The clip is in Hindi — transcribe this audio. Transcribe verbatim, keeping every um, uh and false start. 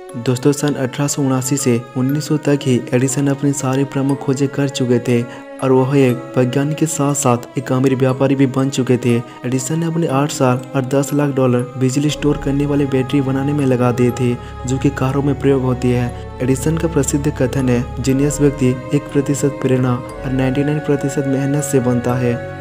दोस्तों सन अठारह सौ उनासी से उन्नीस सौ तक ही एडिसन अपनी सारी प्रमुख खोजें कर चुके थे और वह एक वैज्ञानिक के साथ साथ एक अमीर व्यापारी भी बन चुके थे। एडिसन ने अपने आठ साल और दस लाख डॉलर बिजली स्टोर करने वाले बैटरी बनाने में लगा दिए थे, जो कि कारों में प्रयोग होती है। एडिसन का प्रसिद्ध कथन है, जीनियस व्यक्ति एक प्रतिशत प्रेरणा और निन्यानवे प्रतिशत मेहनत से बनता है।